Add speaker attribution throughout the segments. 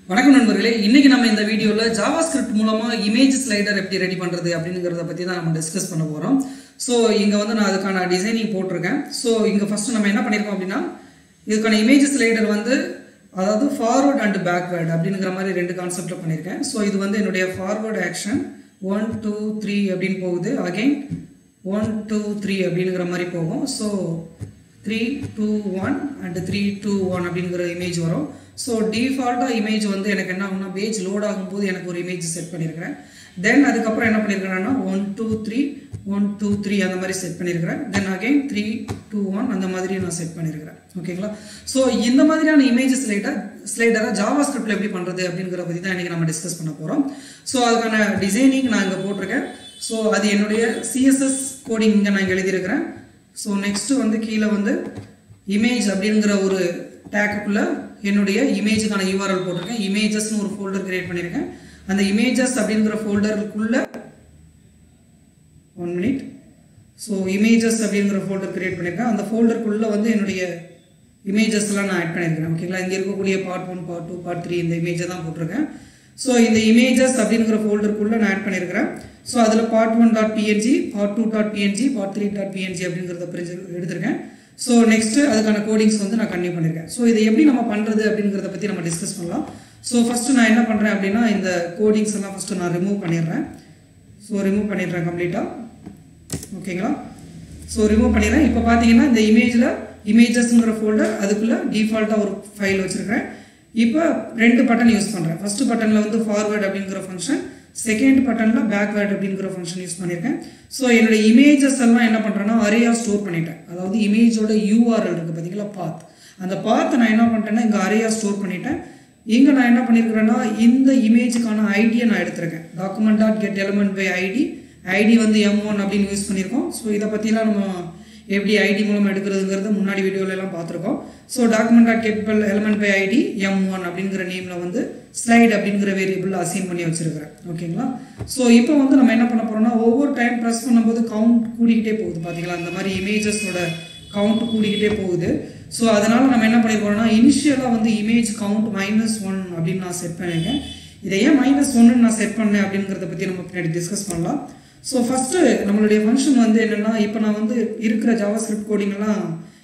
Speaker 1: வணக்கம் நண்பர்களே, இன்னைக்கு நம்ம இந்த வீடியோல ஜாவாஸ்கிரிப்ட் மூலமா இமேஜ் ஸ்லைடர் எப்படி ரெடி பண்றது அப்படிங்கறத பத்தி தான் நம்ம டிஸ்கஸ் பண்ண போறோம். சோ இங்க வந்து நான் அதுக்கான டிசைனிங் போட்டுருக்கேன். சோ இங்க ஃபர்ஸ்ட் நம்ம என்ன பண்ணிருக்கோம் அப்படின்னா, இதுக்கான இமேஜ் ஸ்லைடர் வந்து அதாவது ஃபார்வர்ட் அண்ட் பேக்வர்ட் அப்படிங்கிற மாதிரி ரெண்டு கான்செப்ட்ல பண்ணிருக்கேன். சோ இது வந்து என்னுடைய ஃபார்வர்ட் ஆக்ஷன் 1 2 3 அப்படினு போகுது. அகைன் 1 2 3 அப்படிங்கிற மாதிரி போகும். சோ 3 2 1 and 3 2 1 அப்படிங்கிற இமேஜ் வரும். ஸோ டிஃபால்ட்டாக இமேஜ் வந்து எனக்கு என்ன ஆகும்னா, பேஜ் லோட் ஆகும்போது எனக்கு ஒரு இமேஜ் செட் பண்ணியிருக்கிறேன். தென் அதுக்கப்புறம் என்ன பண்ணியிருக்கிறேன்னா 1 2 3 1 2 3 அந்த மாதிரி செட் பண்ணியிருக்கிறேன். தென் அகைன் 3 2 1 அந்த மாதிரி நான் செட் பண்ணியிருக்கிறேன். ஓகேங்களா? ஸோ இந்த மாதிரியான இமேஜ் ஸ்லைடரை ஜாவாஸ்கிரிப்டில் எப்படி பண்ணுறது அப்படிங்கிற பற்றி தான் இன்றைக்கி நம்ம டிஸ்கஸ் பண்ண போகிறோம். ஸோ அதுக்கான டிசைனிங் நான் இங்கே போட்டிருக்கேன். ஸோ அது என்னுடைய சிஎஸ்எஸ் கோடிங் இங்கே நான் எழுதியிருக்கிறேன். ஸோ நெக்ஸ்ட்டு வந்து கீழே வந்து இமேஜ் அப்படிங்கிற ஒரு டேக்குக்குள்ளே என்னுடைய இமேஜுக்கான யூஆர்எல் போட்டிருக்கேன். இமேஜஸ்னு ஒரு ஃபோல்டர் கிரியேட் பண்ணியிருக்கேன். அந்த இமேஜஸ் அப்படிங்கிற ஃபோல்டருக்குள்ள 1 minute. ஸோ இமேஜஸ் அப்படிங்கிற ஃபோல்டர் கிரியேட் பண்ணியிருக்கேன். அந்த ஃபோல்டருக்குள்ளே வந்து என்னுடைய இமேஜஸ்லாம் நான் ஆட் பண்ணியிருக்கிறேன். ஓகேங்களா? இங்கே இருக்கக்கூடிய பார்ட் 1 பார்ட் 2 பார்ட் 3 இந்த இமேஜை தான் போட்டிருக்கேன். ஸோ இந்த இமேஜஸ் அப்படிங்கிற ஃபோல்டருக்குள்ளே நான் ஆட் பண்ணியிருக்கிறேன். ஸோ அதில் part 1.png part 2.png part 3.png அப்படிங்கிறத எடுத்திருக்கேன். ஸோ நெக்ஸ்ட்டு அதுக்கான கோடிங்ஸ் வந்து நான் கன்டினியூ பண்ணியிருக்கேன். ஸோ இதை எப்படி நம்ம பண்ணுறது அப்படிங்கிறத பற்றி நம்ம டிஸ்கஸ் பண்ணலாம். ஸோ ஃபஸ்ட்டு நான் என்ன பண்ணுறேன் அப்படின்னா, இந்த கோடிங்ஸ் எல்லாம் ஃபஸ்ட்டு நான் ரிமூவ் பண்ணிடுறேன். ஸோ ரிமூவ் பண்ணிடுறேன் கம்ப்ளீட்டாக. ஓகேங்களா? ஸோ ரிமூவ் பண்ணிடுறேன். இப்போ பார்த்தீங்கன்னா இந்த இமேஜஸ்ங்கிற ஃபோல்டர் அதுக்குள்ளே டிஃபால்ட்டாக ஒரு ஃபைல் வச்சுருக்கிறேன். இப்போ ரெண்டு பட்டன் யூஸ் பண்ணுறேன். ஃபஸ்ட்டு பட்டனில் வந்து ஃபார்வர்ட் அப்படிங்கிற ஃபங்க்ஷன், செகண்ட் பட்டனில் பேக்வேர்ட் அப்படிங்கிற ஃபங்க்ஷன் யூஸ் பண்ணியிருக்கேன். ஸோ என்னோட இமேஜஸ் எல்லாம் என்ன பண்ணுறேன்னா அரேயாக ஸ்டோர் பண்ணிட்டேன். அதாவது இமேஜோட யூஆர்எல் இருக்குது பார்த்தீங்களா, பாத். அந்த பாத்தை நான் என்ன பண்ணிட்டேன்னா இங்கே அரேயாக ஸ்டோர் பண்ணிட்டேன். இங்கே நான் என்ன பண்ணியிருக்கிறேன்னா இந்த இமேஜுக்கான ஐடியை நான் எடுத்திருக்கேன். டாக்குமெண்ட்.get element by ஐடி வந்து M1 அப்படின்னு யூஸ் பண்ணியிருக்கோம். ஸோ இதை பற்றிலாம் நம்ம எப்படி ஐடி மூலமாக எடுக்கிறதுங்கிறத முன்னாடி வீடியோலலாம் பார்த்துருக்கோம். So document element by ID M1 அப்படிங்கிற நேமில் வந்து ஸ்லைட் அப்படிங்கிற வேரியபிள் அசைன் பண்ணி வச்சிருக்கிறேன். ஓகேங்களா? ஸோ இப்போ வந்து நம்ம என்ன பண்ண போகிறோம்னா, ஒவ்வொரு டைம் ப்ரெஸ் பண்ணும்போது கவுண்ட் கூடிக்கிட்டே போகுது பார்த்தீங்களா, அந்த மாதிரி இமேஜஸோட கவுண்ட் கூடிக்கிட்டே போகுது. ஸோ அதனால் நம்ம என்ன பண்ணி போகிறோம்னா, இனிஷியலாக வந்து இமேஜ் கவுண்ட் -1 அப்படின்னு நான் செட் பண்ணியிருக்கேன். இதை ஏன் -1 நான் செட் பண்ணேன் அப்படிங்கிறத பற்றி நம்ம பின்னாடி டிஸ்கஸ் பண்ணலாம். ஸோ ஃபஸ்ட்டு நம்மளுடைய ஃபங்க்ஷன் வந்து என்னென்னா, இப்போ நான் வந்து இருக்கிற ஜாவாஸ்கிரிப்ட் கோடிங்கெல்லாம்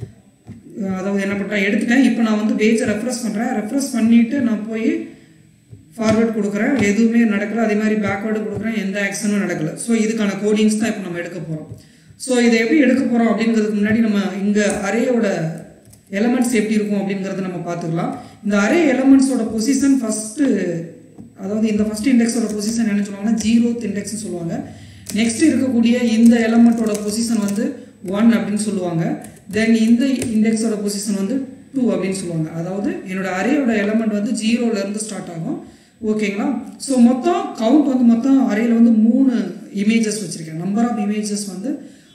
Speaker 1: அதாவது என்ன பண்ணுறேன் எடுத்துட்டேன். இப்போ நான் வந்து பேஜை ரெஃப்ரெஷ் பண்ணுறேன். ரெஃப்ரெஷ் பண்ணிவிட்டு நான் போய் ஃபார்வர்ட் கொடுக்குறேன், எதுவுமே நடக்கலை. அதே மாதிரி பேக்வேர்டு கொடுக்குறேன், எந்த ஆக்ஷனும் நடக்கலை. ஸோ இதுக்கான கோடிங்ஸ் தான் இப்போ நம்ம எடுக்க போகிறோம். ஸோ இதை எப்படி எடுக்க போகிறோம் அப்படிங்கிறதுக்கு முன்னாடி நம்ம இங்கே அரேயோட எலமெண்ட்ஸ் எப்படி இருக்கும் அப்படிங்கிறத நம்ம பார்த்துக்கலாம். இந்த அரே எலமெண்ட்ஸோட பொசிஷன் ஃபஸ்ட்டு, அதாவது இந்த ஃபஸ்ட் இண்டெக்ஸோட பொசிஷன் என்ன சொல்லுவாங்கன்னா 0th இண்டெக்ஸ்னு சொல்லுவாங்க. நெக்ஸ்ட் இருக்கக்கூடிய இந்த எலமெண்ட்டோட பொசிஷன் வந்து 1 அப்படின்னு சொல்லுவாங்க. தென் இந்த இண்டெக்ஸோட பொசிஷன் வந்து 2 அப்படின்னு சொல்லுவாங்க. அதாவது என்னோட அரேயோட எலமெண்ட் வந்து 0லேருந்து ஸ்டார்ட் ஆகும். ஓகேங்களா? ஸோ மொத்தம் கவுண்ட் வந்து மொத்தம் அரேயில் வந்து 3 இமேஜஸ் வச்சுருக்கேன். நம்பர் ஆஃப் இமேஜஸ் வந்து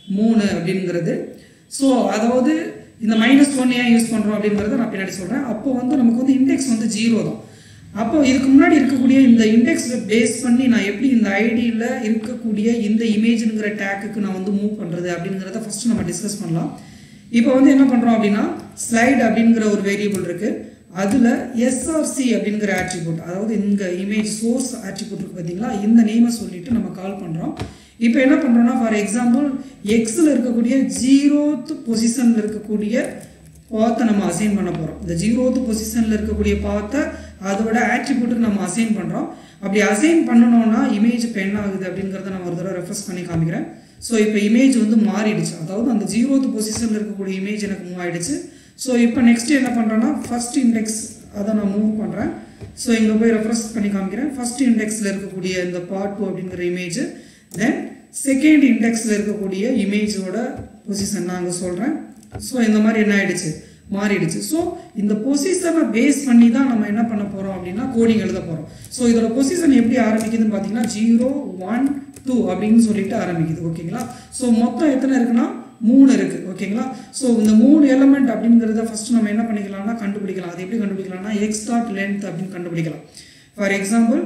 Speaker 1: 3 அப்படிங்கிறது. ஸோ அதாவது இந்த -1 ஏன் யூஸ் பண்ணுறோம் அப்படிங்கிறத நான் பின்னாடி சொல்கிறேன். அப்போ வந்து நமக்கு வந்து இண்டெக்ஸ் வந்து 0 தான். அப்போ இதுக்கு முன்னாடி இருக்கக்கூடிய இந்த இண்டெக்ஸை பேஸ் பண்ணி நான் எப்படி இந்த ஐடியில் இருக்கக்கூடிய இந்த இமேஜுங்கிற டேக்குக்கு நான் வந்து மூவ் பண்ணுறது அப்படிங்கிறத ஃபஸ்ட்டு நம்ம டிஸ்கஸ் பண்ணலாம். இப்போ வந்து என்ன பண்ணுறோம் அப்படின்னா, ஸ்லைட் அப்படிங்கிற ஒரு வேரியபிள் இருக்குது. அதில் SRC அப்படிங்கிற ஆட்ரிபியூட், அதாவது இங்கே இமேஜ் சோர்ஸ் ஆட்ரிபியூட் இருக்குது பார்த்தீங்களா, இந்த நேமை சொல்லிட்டு நம்ம கால் பண்ணுறோம். இப்போ என்ன பண்ணுறோம்னா, ஃபார் எக்ஸாம்பிள் எக்ஸில் இருக்கக்கூடிய 0th பொசிஷனில் இருக்கக்கூடிய பாத்தை நம்ம அசைன் பண்ண போகிறோம். இந்த 0th பொசிஷனில் இருக்கக்கூடிய பாத்தை அதோட ஆட்ரிபியூட்டுக்கு நம்ம அசைன் பண்ணுறோம். அப்படி அசைன் பண்ணணும்னா இமேஜ் இப்போ என்ன ஆகுது அப்படிங்கிறத நான் ஒரு தடவை ரெஃப்ரெஷ் பண்ணி காமிக்கிறேன். ஸோ இப்போ இமேஜ் வந்து மாறிடுச்சு. அதாவது அந்த 0th பொசிஷனில் இருக்கக்கூடிய இமேஜ் எனக்கு மூவ் ஆகிடுச்சு. ஸோ இப்போ நெக்ஸ்ட் என்ன பண்ணுறேன்னா, ஃபஸ்ட் இண்டெக்ஸ் அதை நான் மூவ் பண்ணுறேன். ஸோ இங்கே போய் ரெஃப்ரெஷ் பண்ணி காமிக்கிறேன். ஃபஸ்ட் இண்டெக்ஸில் இருக்கக்கூடிய இந்த பார்ட் 2 அப்படிங்கிற இமேஜ், தென் செகண்ட் இண்டெக்ஸில் இருக்கக்கூடிய இமேஜோட பொசிஷன் நான் அங்கே சொல்கிறேன். ஸோ இந்த மாதிரி என்ன ஆகிடுச்சு, மாறிடுச்சு. ஸோ இந்த பொசிஷனை பேஸ் பண்ணி தான் நம்ம என்ன பண்ண போகிறோம் அப்படின்னா கோடிங் எழுத போகிறோம். ஸோ இதோட பொசிஷன் எப்படி ஆரம்பிக்குதுன்னு பார்த்தீங்கன்னா 0 1 2 அப்படின்னு சொல்லிட்டு ஆரம்பிக்குது. ஓகேங்களா? ஸோ மொத்தம் எத்தனை இருக்குன்னா 3 இருக்குது. ஓகேங்களா? ஸோ இந்த 3 எலமெண்ட் அப்படிங்கிறத ஃபஸ்ட்டு நம்ம என்ன பண்ணிக்கலாம்னா கண்டுபிடிக்கலாம். அது எப்படி கண்டுபிடிக்கலாம்னா x.length அப்படின்னு கண்டுபிடிக்கலாம். ஃபார் எக்ஸாம்பிள்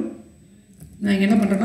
Speaker 1: நான் இங்கே என்ன பண்ணுறேன்னா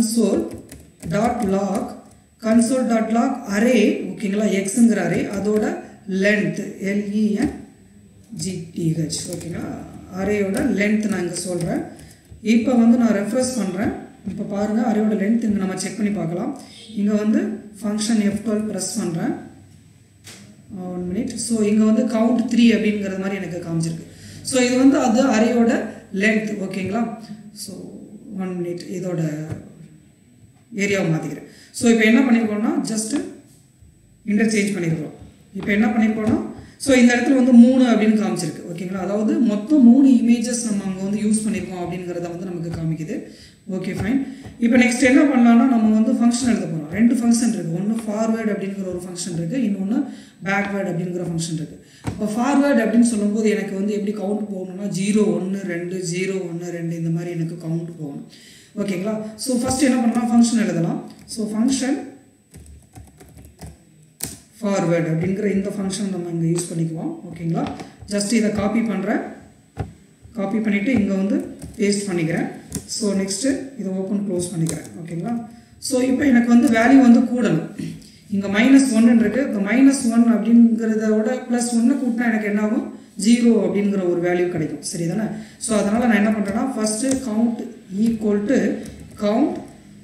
Speaker 1: console.log அரே, ஓகேங்களா, எக்ஸுங்கிற அரே, அதோட லென்த் LENGTH, ஓகேங்களா, அரேயோட லென்த் நான் இங்கே சொல்கிறேன். இப்போ வந்து நான் ரெஃப்ரெஷ் பண்ணுறேன். இப்போ பாருங்கள் அரேயோட லென்த் இங்கே நம்ம செக் பண்ணி பார்க்கலாம். இங்கே வந்து ஃபங்க்ஷன் F12 ப்ரெஸ் பண்ணுறேன். 1 மினிட். ஸோ இங்கே வந்து கவுண்ட் 3 அப்படிங்கிறது மாதிரி எனக்கு காமிச்சிருக்கு. ஸோ இது வந்து அது அரேயோட லென்த். ஓகேங்களா? ஸோ 1 மினிட் இதோட ஏரியாவை மாற்றிக்கிறேன். ஸோ இப்போ என்ன பண்ணியிருக்கோம்னா ஜஸ்ட்டு இன்டர்சேஞ்ச் பண்ணியிருக்கோம். இப்போ என்ன பண்ணியிருக்கோம்னா ஸோ இந்த இடத்துல வந்து 3 அப்படின்னு காமிச்சிருக்கு. ஓகேங்களா? அதாவது மொத்தம் 3 இமேஜஸ் நம்ம அங்கே வந்து யூஸ் பண்ணியிருக்கோம் அப்படிங்கிறத வந்து நமக்கு காமிக்குது. Okay fine. இப்போ நெக்ஸ்ட் என்ன பண்ணலாம்னா நம்ம வந்து ஃபங்க்ஷன் எழுத போகிறோம். 2 ஃபங்க்ஷன் இருக்குது. ஒன்று ஃபார்வேர்டு அப்படிங்கிற ஒரு ஃபங்க்ஷன் இருக்குது, இன்னொன்று பேக்வேர்டு அப்படிங்கிற ஃபங்க்ஷன் இருக்குது. இப்போ ஃபார்வேர்டு அப்படின்னு சொல்லும்போது எனக்கு வந்து எப்படி கவுண்ட் போகணும்னா 0 1 2 0 1 2 இந்த மாதிரி எனக்கு கவுண்ட் போகணும். ஓகேங்களா? ஸோ ஃபஸ்ட்டு என்ன பண்ணலாம், ஃபங்க்ஷன் எழுதலாம். ஸோ ஃபங்க்ஷன் ஃபார்வேர்டு அப்படிங்கிற இந்த ஃபங்க்ஷன் நம்ம இங்கே யூஸ் பண்ணிக்குவோம். ஓகேங்களா? ஜஸ்ட் இதை காப்பி பண்ணுறேன். காப்பி பண்ணிவிட்டு இங்கே வந்து பேஸ்ட் பண்ணிக்கிறேன். ஸோ நெக்ஸ்ட்டு இதை ஓப்பன் க்ளோஸ் பண்ணிக்கிறேன். ஓகேங்களா? ஸோ இப்போ எனக்கு வந்து வேல்யூ வந்து கூடணும். இங்கே -1 இருக்குது. இப்போ -1 அப்படிங்கிறதோட +1 கூட்டினா எனக்கு என்ன ஆகும், 0 அப்படிங்கிற ஒரு வேல்யூ கிடைக்கும். சரி தானே? ஸோ அதனால் நான் என்ன பண்ணுறேன்னா first count equal to count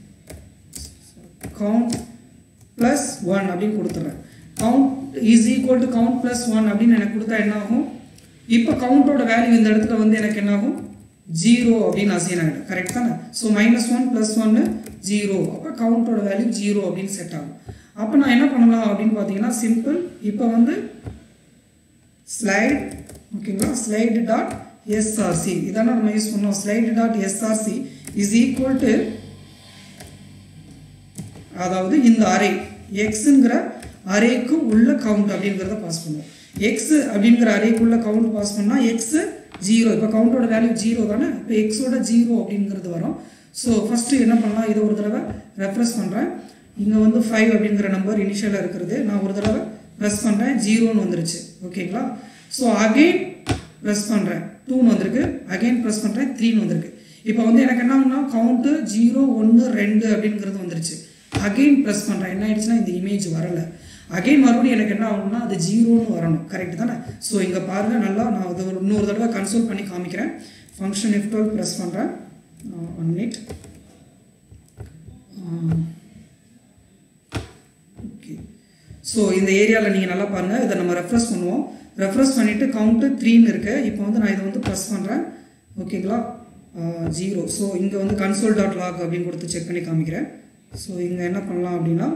Speaker 1: +1 அப்படின்னு கொடுத்துட்றேன். Count is equal to count +1 அப்படின்னு எனக்கு கொடுத்தா என்ன ஆகும், இப்போ கவுண்டோட வேல்யூ இந்த இடத்துல வந்து எனக்கு என்ன ஆகும், 0 அப்படின்னு அசைன் ஆகிடும். கரெக்ட் தானே? ஸோ -1 +1 0. அப்போ கவுண்டோட வேல்யூ 0 அப்படின்னு செட் ஆகும். அப்போ நான் என்ன பண்ணலாம் அப்படின்னு பார்த்தீங்கன்னா சிம்பிள். இப்போ வந்து ஸ்லைட், ஓகேங்களா, slide.src இதான நம்ம யூஸ் பண்ணோம். slide.src இஸ் ஈக்குவல் டு, அதாவது இந்த அரே எக்ஸுங்கிற அரேக்கு உள்ள கவுண்ட் அப்படிங்கிறத பாஸ் பண்ணுவோம். எக்ஸ் அப்படிங்கிற அரேக்குள்ள கவுண்ட் பாஸ் பண்ணால் எக்ஸ் 0. இப்போ கவுண்டோட வேல்யூ 0 தானே? இப்போ எக்ஸோட 0 அப்படிங்கிறது வரும். ஸோ ஃபஸ்ட்டு என்ன பண்ணலாம், இதை ஒரு தடவை ரெஃப்ரெஷ் பண்ணுறேன். இங்கே வந்து 5 அப்படிங்கிற நம்பர் இனிஷியலாக இருக்கிறது. நான் ஒரு தடவை ப்ரெஸ் பண்ணுறேன், 0ன்னு வந்துருச்சு. ஓகேங்களா? ஸோ அகெயின் ப்ரெஸ் பண்ணுறேன், 2ன்னு வந்திருக்கு. அகெயின் ப்ரெஸ் பண்ணுறேன், 3ன்னு வந்திருக்கு. இப்போ வந்து எனக்கு என்ன ஆகுனா கவுண்ட்டு 0 1 2 அப்படிங்கிறது வந்துருச்சு. அகெயின் ப்ரெஸ் பண்ணுறேன், என்ன ஆயிடுச்சுன்னா இந்த இமேஜ் வரலை. அகெயின் மறுபடியும் எனக்கு என்ன ஆகணும்னா அது 0ன்னு வரணும். கரெக்ட் தானே? ஸோ இங்கே பாருங்கள் நல்லா, நான் அதை ஒரு இன்னொரு தடவை கன்சோல் பண்ணி காமிக்கிறேன். ஃபங்க்ஷன் F12 ப்ரெஸ் பண்ணுறேன். 1 மினிட். ஓகே. ஸோ இந்த ஏரியாவில் நீங்கள் நல்லா பாருங்கள். இதை நம்ம ரெஃப்ரெஷ் பண்ணுவோம். ரெஃப்ரெஷ் பண்ணிவிட்டு கவுண்ட்டு 3ன்னு இருக்குது. இப்போ வந்து நான் இதை வந்து ப்ரெஸ் பண்ணுறேன். ஓகேங்களா? 0. ஸோ இங்கே வந்து console.log அப்படின்னு கொடுத்து செக் பண்ணி காமிக்கிறேன். ஸோ இங்கே என்ன பண்ணலாம் அப்படின்னா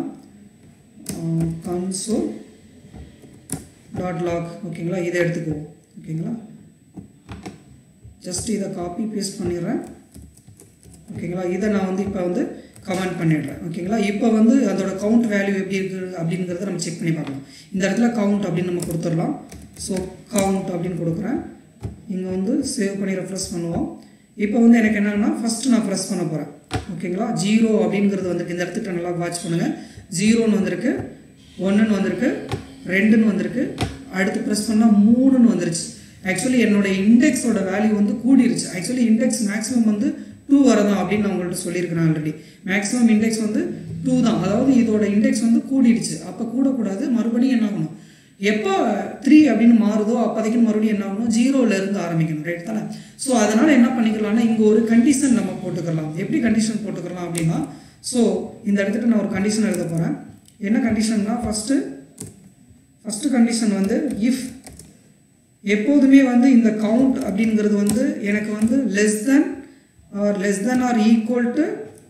Speaker 1: console.log, ஓகேங்களா, இதை எடுத்துக்குவோம். ஓகேங்களா? ஜஸ்ட் இதை காப்பி பேஸ்ட் பண்ணிடுறேன். ஓகேங்களா? இதை நான் வந்து இப்போ வந்து கமெண்ட் பண்ணிடுறேன். ஓகேங்களா? இப்போ வந்து அதோட கவுண்ட் வேல்யூ எப்படி இருக்குது அப்படிங்கிறத நம்ம செக் பண்ணி பார்க்கலாம். இந்த இடத்துல கவுண்ட் அப்படின்னு நம்ம கொடுத்துடலாம். ஸோ கவுண்ட் அப்படின்னு கொடுக்குறேன். இங்கே வந்து சேவ் பண்ணி ரெஃப்ரெஷ் பண்ணுவோம். இப்போ வந்து எனக்கு என்னன்னா ஃபஸ்ட்டு நான் ப்ரெஸ் பண்ண போகிறேன். ஓகேங்களா? 0 அப்படிங்கிறது வந்துருக்கு. இந்த இடத்துக்கு நல்லா வாட்ச் பண்ணுங்கள். 0ன்னு வந்திருக்கு, 1ன்னு வந்திருக்கு, 2ன்னு வந்திருக்கு. அடுத்து ப்ரெஸ் பண்ணால் 3ன்னு வந்துருச்சு. ஆக்சுவலி என்னோட இண்டெக்ஸோட வேல்யூ வந்து கூடிருச்சு. ஆக்சுவலி இண்டெக்ஸ் மேக்ஸிமம் வந்து 2 வரதான் அப்படின்னு நான் உங்கள்கிட்ட சொல்லியிருக்கிறேன் ஆல்ரெடி. மேக்ஸிமம் இண்டெக்ஸ் வந்து 2 தான். அதாவது இதோட இண்டெக்ஸ் வந்து கூடிடுச்சு. அப்போ கூடக்கூடாது. மறுபடியும் என்ன ஆகணும், எப்போ 3 அப்படின்னு மாறுதோ அப்போதைக்கு மறுபடியும் என்ன ஆகணும், 0லேருந்து ஆரம்பிக்கணும். ரைட் தானே? ஸோ அதனால் என்ன பண்ணிக்கலாம்னா இங்கே ஒரு கண்டிஷன் நம்ம போட்டுக்கலாம். எப்படி கண்டிஷன் போட்டுக்கலாம் அப்படின்னா, ஸோ இந்த இடத்துக்கு நான் ஒரு கண்டிஷன் எழுத போகிறேன். என்ன கண்டிஷன்னா ஃபஸ்ட்டு கண்டிஷன் வந்து இஃப் எப்போதுமே வந்து இந்த கவுண்ட் அப்படிங்கிறது வந்து எனக்கு வந்து less than or equal to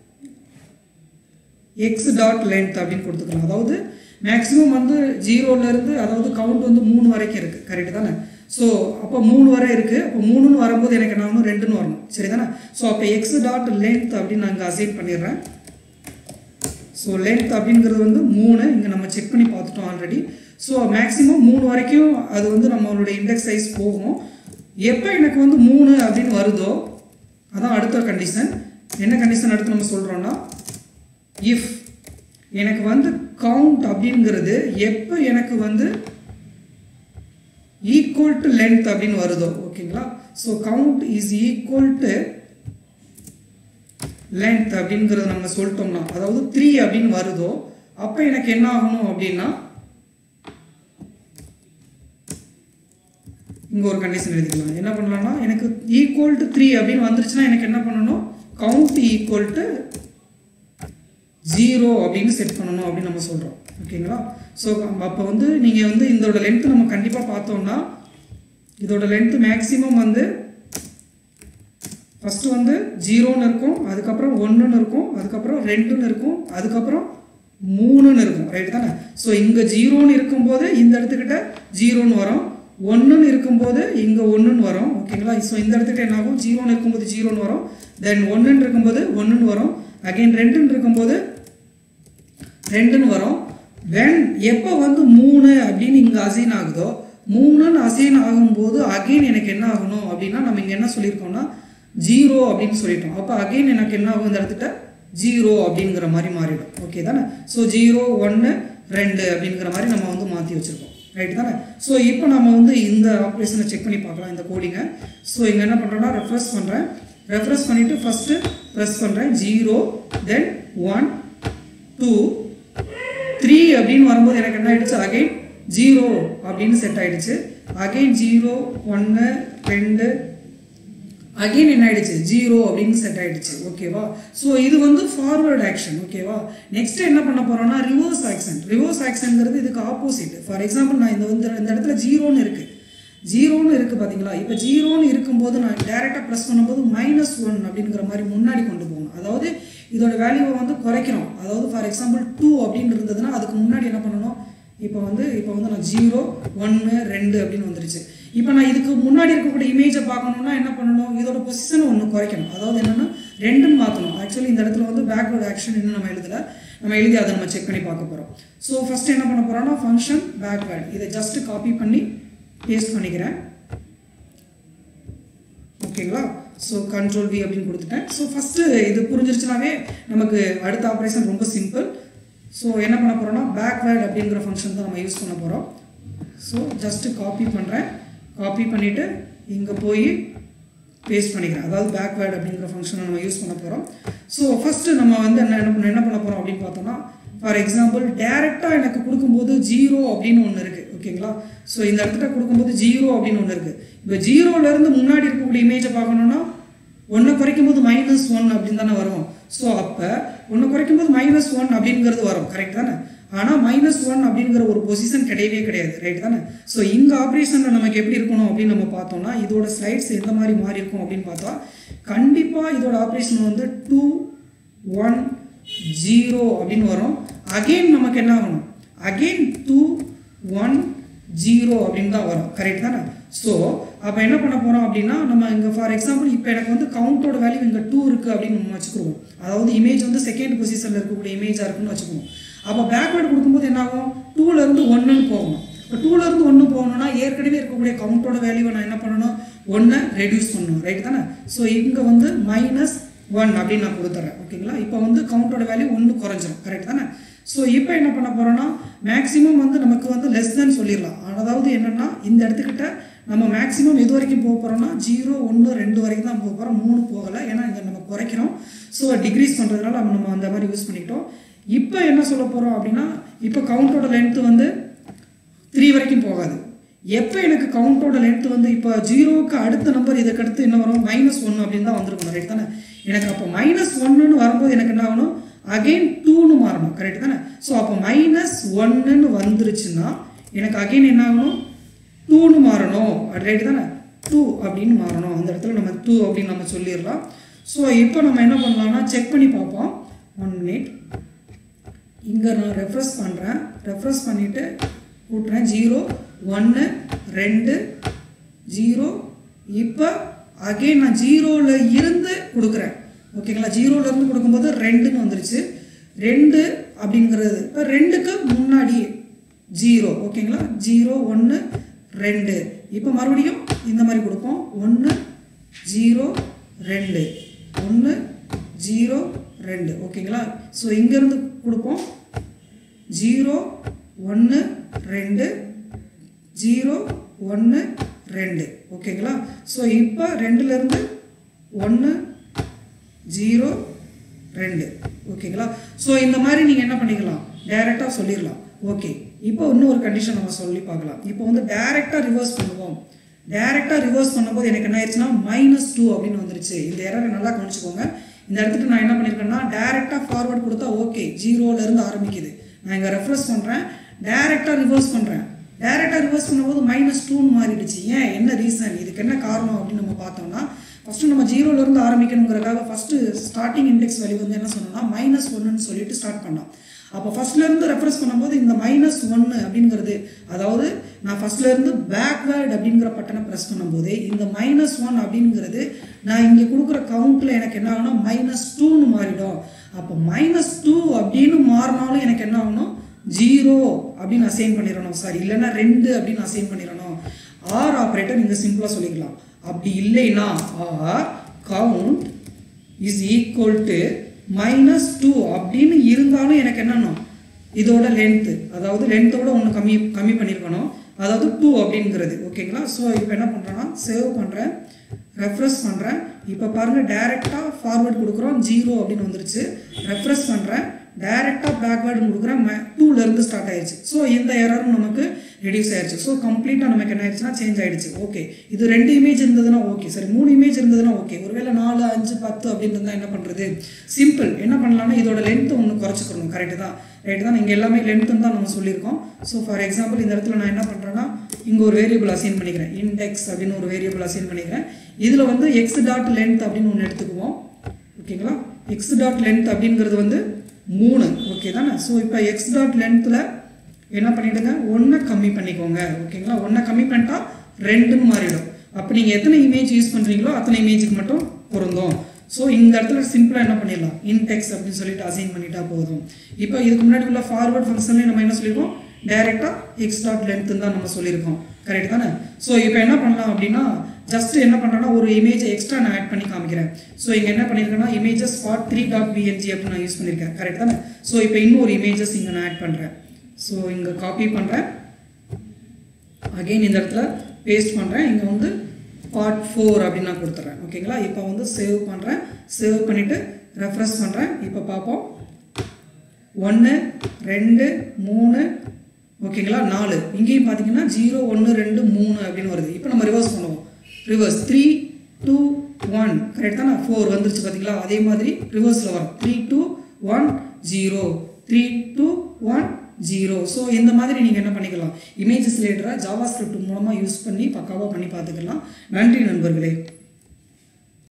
Speaker 1: x.length அப்படின்னு கொடுத்துக்கலாம். அதாவது மேக்ஸிமம் வந்து 0லேருந்து, அதாவது கவுண்ட் வந்து 3 வரைக்கும் இருக்குது. கரெக்டு தானே? ஸோ அப்போ 3 வரை இருக்குது. அப்போ 3ன்னு வரும்போது எனக்கு என்ன ஆகணும், 2ன்னு வரணும். சரி தானே? ஸோ அப்போ x.length அப்படின்னு நான் இங்கே அசைன் பண்ணிடுறேன். ஸோ லென்த் அப்படிங்கிறது வந்து 3. இங்கே நம்ம செக் பண்ணி பார்த்துட்டோம் ஆல்ரெடி. ஸோ மேக்ஸிமம் 3 வரைக்கும் அது வந்து நம்மளுடைய இண்டெக்ஸ் சைஸ் போகும். எப்போ எனக்கு வந்து 3 அப்படின்னு வருதோ அதான் அடுத்த கண்டிஷன். என்ன கண்டிஷன் அடுத்து நம்ம சொல்கிறோன்னா, இஃப் எனக்கு வந்து கவுண்ட் அப்படிங்கிறது எப்போ எனக்கு வந்து ஈக்குவல் டு லென்த் அப்படின்னு வருதோ, ஓகேங்களா? So count is equal to length அப்படிங்கிறது நம்ம சொல்லிட்டோம்னா, அதாவது 3 அப்படின்னு வருதோ அப்போ எனக்கு என்ன ஆகணும் அப்படின்னா இங்கே ஒரு கண்டிஷன் எழுதிக்கலாம். என்ன பண்ணலாம்னா எனக்கு ஈக்குவல் டு 3 அப்படின்னு வந்துருச்சுன்னா எனக்கு என்ன பண்ணணும், கவுண்ட் ஈக்குவல் டு 0 அப்படின்னு செட் பண்ணணும் அப்படின்னு நம்ம சொல்கிறோம். ஓகேங்களா? ஸோ அப்போ வந்து நீங்கள் வந்து இதோட லென்த்து நம்ம கண்டிப்பாக பார்த்தோம்னா இதோட லென்த்து மேக்ஸிமம் வந்து ஃபஸ்ட்டு வந்து 0ன்னு இருக்கும், அதுக்கப்புறம் 1ன்னு இருக்கும், அதுக்கப்புறம் 2ன்னு இருக்கும், அதுக்கப்புறம் 3ன்னு இருக்கும். ரைட் தானே? ஸோ இங்கே 0ன்னு இருக்கும்போது இந்த இடத்துக்கிட்ட 0ன்னு வரும், 1ன்னு இருக்கும்போது இங்கே 1ன்னு வரும். ஓகேங்களா? ஸோ இந்த இடத்துக்கிட்ட என்ன ஆகும், 0ன்னு இருக்கும்போது 0ன்னு வரும், தென் 1ன்னு இருக்கும்போது 1ன்னு வரும், அகெயின் 2ன்னு இருக்கும்போது 2ன்னு வரும். வென் எப்போ வந்து 3 அப்படின்னு இங்கே அசைன் ஆகுதோ 3ன்னு அசைன் ஆகும்போது அகெயின் எனக்கு என்ன ஆகணும் அப்படின்னா நம்ம இங்கே என்ன சொல்லியிருக்கோம்னா 0 அப்படின்னு சொல்லிட்டோம். அப்போ அகெயின் எனக்கு என்ன ஆகும், இந்த இடத்துட்ட 0 அப்படிங்கிற மாதிரி மாறிடும். ஓகே தானே? ஸோ 0 1 2 அப்படிங்கிற மாதிரி நம்ம வந்து மாற்றி வச்சுருக்கோம். ரைட் தானே? ஸோ இப்போ நம்ம வந்து இந்த ஆப்ரேஷனை செக் பண்ணி பார்க்கலாம், இந்த கோடிங்கை. ஸோ இங்கே என்ன பண்ணுறோன்னா ரெஃப்ரெஷ் பண்ணுறேன். ரெஃப்ரெஷ் பண்ணிவிட்டு ஃபஸ்ட்டு ப்ரெஸ் பண்ணுறேன் 0 தென் 1 2 3 அப்படின்னு வரும்போது எனக்கு என்ன ஆகிடுச்சு, அகெயின் 0 அப்படின்னு செட் ஆகிடுச்சு. அகெயின் 0 1 2 அகெயின் என்ன ஆகிடுச்சு 0 அப்படின்னு செட் ஆகிடுச்சு. ஓகேவா? ஸோ இது வந்து ஃபார்வர்ட் ஆக்ஷன். ஓகேவா? நெக்ஸ்ட் என்ன பண்ண போகிறோம்னா ரிவர்ஸ் ஆக்ஷன். ரிவர்ஸ் ஆக்ஷன்ங்கிறது இதுக்கு ஆப்போசிட். ஃபார் எக்ஸாம்பிள் நான் இந்த இடத்துல 0ன்னு இருக்குது, 0ன்னு இருக்குது பார்த்தீங்களா? இப்போ 0ன்னு இருக்கும்போது நான் டேரெக்டாக ப்ரெஸ் பண்ணும்போது -1 அப்படிங்கிற மாதிரி முன்னாடி கொண்டு போகணும். அதாவது இதோட வேல்யூவை வந்து குறைக்கிறோம். அதாவது ஃபார் எக்ஸாம்பிள் 2 அப்படின்னு இருந்ததுன்னா அதுக்கு முன்னாடி என்ன பண்ணணும், இப்போ வந்து நான் 0 1 2 அப்படின்னு வந்துருச்சு. இப்போ நான் இதுக்கு முன்னாடி இருக்கக்கூடிய இமேஜை பார்க்கணுன்னா என்ன பண்ணணும், இதோட பொசிஷனை ஒன்று குறைக்கணும். அதாவது என்னென்னா 2ன்னு மாற்றணும். ஆக்சுவலி இந்த இடத்துல வந்து பேக்வேர்டு ஆக்ஷன் இன்னும் நம்ம எழுதலை, நம்ம எழுதி அதை நம்ம செக் பண்ணி பார்க்க போகிறோம். ஸோ ஃபஸ்ட்டு என்ன பண்ண போகிறோம்னா ஃபங்க்ஷன் பேக்வேர்டு, இதை ஜஸ்ட்டு காப்பி பண்ணி பேஸ்ட் பண்ணிக்கிறேன். ஓகேங்களா? ஸோ Ctrl V அப்படின்னு கொடுத்துட்டேன். ஸோ ஃபஸ்ட்டு இது புரிஞ்சிருச்சுனாவே நமக்கு அடுத்த ஆப்ரேஷன் ரொம்ப சிம்பிள். ஸோ என்ன பண்ண போகிறோம்னா பேக்வேர்டு அப்படிங்கிற ஃபங்க்ஷன் தான் நம்ம யூஸ் பண்ண போகிறோம். ஸோ ஜஸ்ட்டு காப்பி பண்ணுறேன். காப்பி பண்ணிவிட்டு இங்கே போய் பேஸ்ட் பண்ணிக்கிறேன். அதாவது பேக்வேர்டு அப்படிங்கிற ஃபங்க்ஷனை நம்ம யூஸ் பண்ண போகிறோம். ஸோ ஃபஸ்ட்டு நம்ம வந்து என்ன பண்ண போகிறோம் அப்படின்னு பார்த்தோம்னா ஃபார் எக்ஸாம்பிள் டேரெக்டாக எனக்கு கொடுக்கும்போது 0 அப்படின்னு ஒன்று இருக்குது. ஓகேங்களா? ஸோ இந்த இடத்துல கொடுக்கும்போது 0 அப்படின்னு ஒன்று இருக்குது. இப்போ 0லேருந்து முன்னாடி இருக்கக்கூடிய இமேஜை பார்க்கணுன்னா 1 குறைக்கும் போது -1 அப்படின்னு தானே வரும். ஸோ அப்போ 1 குறைக்கும் போது -1 அப்படிங்கிறது வரும். கரெக்ட் தானே? ஆனால் -1 அப்படிங்கிற ஒரு பொசிஷன் கிடையவே கிடையாது. ரைட் தானே? ஸோ இந்த ஆப்ரேஷனில் நமக்கு எப்படி இருக்கணும் அப்படின்னு நம்ம பார்த்தோம்னா இதோட ஸ்லைட்ஸ் எந்த மாதிரி மாறி இருக்கும் அப்படின்னு பார்த்தா கண்டிப்பாக இதோட ஆப்ரேஷன் வந்து 2 1 0 அப்படின்னு வரும். அகெயின் நமக்கு என்ன ஆகணும், அகெயின் 2 1 0 அப்படின்னு தான் வரும். கரெக்ட் தானே? ஸோ அப்போ என்ன பண்ண போகிறோம் அப்படின்னா நம்ம இங்கே ஃபார் எக்ஸாம்பிள் இப்போ எனக்கு வந்து கவுண்டோட வேல்யூ இங்கே 2 இருக்குது அப்படின்னு நம்ம வச்சுக்குவோம். அதாவது இமேஜ் வந்து செகண்ட் பொசிஷனில் இருக்கக்கூடிய இமேஜாக இருக்குன்னு வச்சுக்குவோம். அப்போ பேக்வேர்டு கொடுக்கும்போது என்ன ஆகும், 2லேருந்து 1ன்னு போகணும். இப்போ 2லேருந்து 1 போகணும்னா ஏற்கனவே இருக்கக்கூடிய கவுண்டோட வேல்யூவை நான் என்ன பண்ணணும், 1 ரெடியூஸ் பண்ணணும். ரைட் தானே? ஸோ இங்கே வந்து -1 அப்படின்னு நான் கொடுத்துட்றேன். ஓகேங்களா? இப்போ வந்து கவுண்டோட வேல்யூ 1 குறைஞ்சிரும். கரெக்ட் தானே? ஸோ இப்போ என்ன பண்ண போகிறோன்னா மேக்ஸிமம் வந்து நமக்கு வந்து லெஸ் தென் சொல்லிடலாம். அதாவது என்னென்னா இந்த இடத்துக்கிட்ட நம்ம மேக்ஸிமம் எது வரைக்கும் போக போகிறோம்னா 0 1 2 வரைக்கும் தான் போக போகிறோம், 3 போகலை. ஏன்னா இங்கே நம்ம குறைக்கிறோம். ஸோ டிக்ரீஸ் பண்ணுறதுனால நம்ம அந்த மாதிரி யூஸ் பண்ணிக்கிட்டோம். இப்போ என்ன சொல்ல போகிறோம் அப்படின்னா இப்போ கவுண்டோட லென்த்து வந்து 3 வரைக்கும் போகாது. எப்போ எனக்கு கவுண்டோட லென்த்து வந்து இப்போ 0க்கு அடுத்த நம்பர் இதுக்கு அடுத்து என்ன வரும், -1 அப்படின்னு தான் வந்திருக்கணும். ரைட் தானே? எனக்கு அப்போ -1ன்னு வரும்போது எனக்கு என்ன ஆகணும், அகெயின் 2ன்னு மாறணும். கரெக்ட் தானே? ஸோ அப்போ -1ன்னு வந்துருச்சுன்னா எனக்கு அகெயின் என்ன ஆகணும், 2ன்னு மாறணும். ரைட் தானே? 2 அப்படின்னு மாறணும். அந்த இடத்துல நம்ம 2 அப்படின்னு நம்ம சொல்லிடலாம். ஸோ இப்போ நம்ம என்ன பண்ணலாம்னா செக் பண்ணி பார்ப்போம். 1 minute. இங்கே நான் ரெஃப்ரெஷ் பண்ணுறேன். ரெஃப்ரெஷ் பண்ணிவிட்டு கூட்டுறேன் 0 1 2 0. இப்போ அகெயின் நான் 0ல் இருந்து கொடுக்குறேன். ஓகேங்களா? 0லேருந்து கொடுக்கும்போது 2ன்னு வந்துருச்சு. 2 அப்படிங்கிறது இப்போ 2க்கு முன்னாடி 0. ஓகேங்களா? 0 1 2. இப்போ மறுபடியும் இந்த மாதிரி கொடுப்போம். 1 0 2 1 0 2. ஓகேங்களா? ஸோ இங்கேருந்து கொடுப்போம் 0 1 2 0 1 2. ஓகேங்களா? ஸோ இப்போ 2லேருந்து 1 0 2. ஓகேங்களா? ஸோ இந்த மாதிரி நீங்கள் என்ன பண்ணிக்கலாம், டைரெக்டாக சொல்லிடலாம். ஓகே, இப்போ இன்னும் ஒரு கண்டிஷன் நம்ம சொல்லி பார்க்கலாம். இப்போ வந்து டைரெக்டாக ரிவர்ஸ் பண்ணுவோம். டைரெக்டாக ரிவர்ஸ் பண்ணும்போது எனக்கு என்ன ஆயிடுச்சுன்னா -2 அப்படின்னு வந்துருச்சு. இந்த எரரை நல்லா கவனிச்சுக்கோங்க. இந்த இடத்துக்கு நான் என்ன பண்ணியிருக்கேன்னா டைரெக்டாக ஃபார்வர்ட் கொடுத்தா ஓகே 0லேருந்து ஆரம்பிக்குது. நான் இங்கே ரெஃப்ரெஷ் பண்ணுறேன், டைரெக்டாக ரிவர்ஸ் பண்ணுறேன். டைரெக்டாக ரிவர்ஸ் பண்ணும்போது -2ன்னு மாறிடுச்சு. ஏன், என்ன ரீசன், இதுக்கு என்ன காரணம் அப்படின்னு நம்ம பார்த்தோம்னா, ஃபஸ்ட்டு நம்ம 0லேருந்து ஆரம்பிக்கணுங்கிறதுக்காக ஃபஸ்ட்டு ஸ்டார்டிங் இண்டெக்ஸ் வேல்யூ வந்து என்ன சொன்னோம்னா -1ன்னு சொல்லிட்டு ஸ்டார்ட் பண்ணோம். அப்போ ஃபஸ்ட்லேருந்து ரெஃப்ரெஷ் பண்ணும்போது இந்த -1 அப்படிங்கிறது, அதாவது நான் ஃபஸ்ட்லேருந்து பேக்வேர்ட் அப்படிங்கிற பட்டனை ப்ரெஸ் பண்ணும்போது இந்த -1 அப்படிங்கிறது நான் இங்கே கொடுக்குற கவுண்ட்டில் எனக்கு என்ன ஆகணும், -2ன்னு மாறிடும். அப்போ -2 அப்படின்னு மாறினாலும் எனக்கு என்ன ஆகணும், 0 அப்படின்னு அசைன் பண்ணிடணும். சாரி, இல்லைன்னா 2 அப்படின்னு அசைன் பண்ணிடணும். ஆர் ஆப்ரேட்டர் நீங்கள் சிம்பிளாக சொல்லிக்கலாம். அப்படி இல்லைன்னா or count is equal to -2 அப்படின்னு இருந்தாலும் எனக்கு என்னன்னா இதோட லென்த்து, அதாவது லென்த்தோட ஒன்று கம்மி பண்ணியிருக்கணும், அதாவது 2 அப்படிங்கிறது. ஓகேங்களா? ஸோ இப்போ என்ன பண்ணுறேன்னா சேவ் பண்ணுறேன், ரெஃப்ரெஷ் பண்ணுறேன். இப்போ பாருங்கள் டைரெக்டாக ஃபார்வர்ட் கொடுக்குறோம் 0 அப்படின்னு வந்துருச்சு. ரெஃப்ரெஷ் பண்ணுறேன், டைரெக்டாக பேக்வேர்டு கொடுக்குறேன் 2லேருந்து ஸ்டார்ட் ஆயிடுச்சு. ஸோ இந்த எரரும் நமக்கு ரெடியூஸ் ஆயிடுச்சு. ஸோ கம்ப்ளீட்டாக நமக்கு என்ன ஆயிடுச்சுன்னா சேஞ்ச் ஆகிடுச்சு. ஓகே, இது 2 இமேஜ் இருந்ததுன்னா ஓகே, சரி 3 இமேஜ் இருந்ததுன்னா ஓகே, ஒருவேளை 4, 5, 10 அப்படின்னு இருந்தால் என்ன பண்ணுறது, சிம்பிள் என்ன பண்ணலாம்னா இதோட லென்த்து ஒன்று குறைச்சிக்கணும். கரெக்டு தான், ரைட்டு தான். இங்கே எல்லாமே லென்த்துன்னு தான் நம்ம சொல்லியிருக்கோம். ஸோ ஃபார் எக்ஸாம்பிள் இந்த இடத்துல நான் என்ன பண்ணுறேன்னா இங்கே ஒரு வேரியபிள் அசைன் பண்ணிக்கிறேன், இண்டெக்ஸ் அப்படின்னு ஒரு வேரியபிள் அசைன் பண்ணிக்கிறேன். இதில் வந்து x.length அப்படின்னு ஒன்று எடுத்துக்குவோம். ஓகேங்களா? x.length அப்படிங்கிறது வந்து 3. ஓகே தானே? ஸோ இப்போ x.lengthல என்ன பண்ணிவிடுங்க, 1 கம்மி பண்ணிக்கோங்க. ஓகேங்களா? 1 கம்மி பண்ணிட்டா 2ன்னு மாறிடும். அப்போ நீங்கள் எத்தனை இமேஜ் யூஸ் பண்ணுறீங்களோ அத்தனை இமேஜுக்கு மட்டும் பொருந்தும். ஸோ இந்த இடத்துல சிம்பிளாக என்ன பண்ணிடலாம், இன்டெக்ஸ் அப்படின்னு சொல்லிட்டு அசைன் பண்ணிட்டா போதும். இப்போ இதுக்கு முன்னாடி உள்ள ஃபார்வர்ட் ஃபங்க்ஷன்லேயே நம்ம என்ன சொல்லியிருக்கோம், டைரெக்டாக x.length தான் நம்ம சொல்லியிருக்கோம். கரெக்ட் தானே? ஸோ இப்போ என்ன பண்ணலாம் அப்படின்னா ஜஸ்ட் என்ன பண்ணுறேன்னா ஒரு இமேஜை எக்ஸ்ட்ரா நான் ஆட் பண்ணி காமிக்கிறேன். ஸோ இங்கே என்ன பண்ணியிருக்கேன்னா இமேஜஸ் part3.png அப்படின்னு நான் யூஸ் பண்ணியிருக்கேன். கரெக்ட் தானே? ஸோ இப்போ இன்னொரு இமேஜஸ் இங்கே நான் ஆட் பண்ணுறேன். ஸோ இங்கே காப்பி பண்ணுறேன், அகெயின் இந்த இடத்துல பேஸ்ட் பண்ணுறேன், இங்கே வந்து part 4 அப்படின்னு நான் கொடுத்துட்றேன். ஓகேங்களா? இப்போ வந்து சேவ் பண்ணுறேன், சேவ் பண்ணிவிட்டு ரெஃப்ரெஷ் பண்ணுறேன். இப்போ பார்ப்போம் 1, 2, 3, ஓகேங்களா 4. இங்கேயும் பார்த்தீங்கன்னா 0, 1, 2, 3 அப்படின்னு வருது. இப்போ நம்ம ரிவர்ஸ் பண்ணுவோம், ரிவர்ஸ் 3, 2, 1 கரெக்ட் தானே, 4 வந்துருச்சு பார்த்தீங்களா? அதே மாதிரி ரிவர்ஸில் வரும் 3, 2, 1, 0, 3, 2, 1, 0. ஸோ இந்த மாதிரி நீங்கள் என்ன பண்ணிக்கலாம், இமேஜஸ் ரிலேட்டடாக ஜாவா ஸ்கிரிப்ட் மூலமாக யூஸ் பண்ணி பக்காவாக பண்ணி பார்த்துக்கலாம். நன்றி நண்பர்களே.